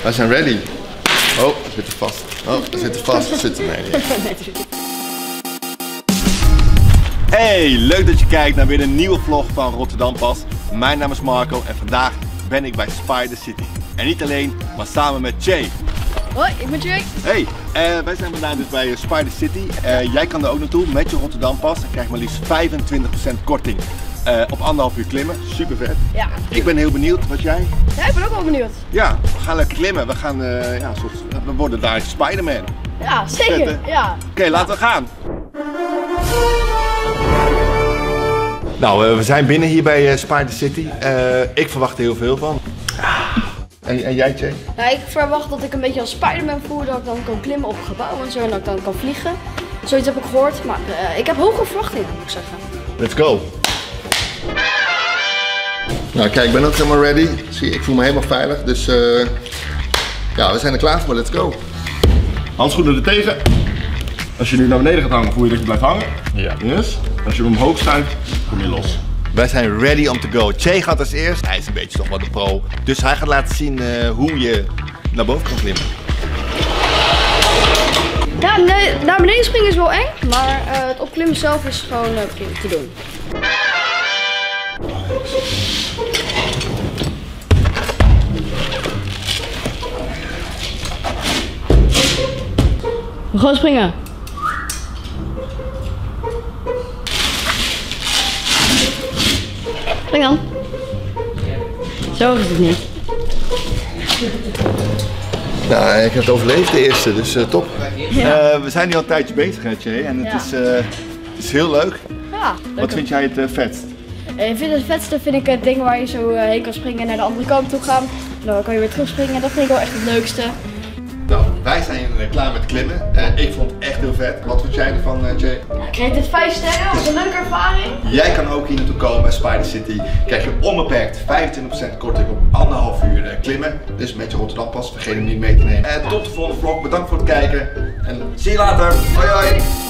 Wij zijn ready. Oh, we zitten vast. Oh, we zitten vast. We zitten nee. Hey, leuk dat je kijkt naar weer een nieuwe vlog van Rotterdam Pas. Mijn naam is Marco en vandaag ben ik bij Spider City. En niet alleen, maar samen met Jay. Hoi, ik ben Jay. Hey, wij zijn vandaag dus bij Spider City. Jij kan er ook naartoe met je Rotterdam Pas en krijgt maar liefst 25% korting op 1,5 uur klimmen. Super vet. Ja. Ik ben heel benieuwd, wat jij? Ja, ik ben ook wel benieuwd. Ja, we gaan lekker klimmen. We gaan, we worden daar Spider-Man. Ja, zeker. Vet, ja. Oké, laten we gaan. Nou, we zijn binnen hier bij Spider City. Ik verwacht er heel veel van. En jij, Jay? Nou, ik verwacht dat ik een beetje als Spider-Man voel, dat ik dan kan klimmen op gebouwen en zo en dat ik dan kan vliegen. Zoiets heb ik gehoord, maar ik heb hoge verwachtingen, moet ik zeggen. Let's go. Nou kijk, ik ben ook helemaal ready. Zie, ik voel me helemaal veilig, dus ja, we zijn er klaar voor. Let's go. Handschoenen er tegen. Als je nu naar beneden gaat hangen, voel je dat je blijft hangen. Ja. Yes. Als je hem omhoog schuift, kom je los. Wij zijn ready om to go. Jay gaat als eerst. Hij is een beetje toch wel de pro. Dus hij gaat laten zien hoe je naar boven kan klimmen. Ja, nee, naar beneden springen is wel eng, maar het opklimmen zelf is gewoon prima te doen. We gaan springen. Spring dan. Zo is het niet. Nou, ik heb het overleefd de eerste, dus top. Ja. We zijn nu al een tijdje bezig, hè, Jay, en het is heel leuk. Ja, Wat vind jij het vetst? Het vetste vind ik het ding waar je zo heen kan springen en naar de andere kant toe gaan. Dan kan je weer terug springen. Dat vind ik wel echt het leukste. Nou, wij zijn klaar met klimmen. Ik vond het echt heel vet. Wat vond jij ervan, Jay? Ja, ik kreeg dit 5 sterren, dat was een leuke ervaring. Jij kan ook hier naartoe komen bij Spider City. Krijg je onbeperkt 25% korting op 1,5 uur klimmen. Dus met je Rotterdam Pas, vergeet hem niet mee te nemen. Tot de volgende vlog, bedankt voor het kijken. En zie je later. Hoi hoi.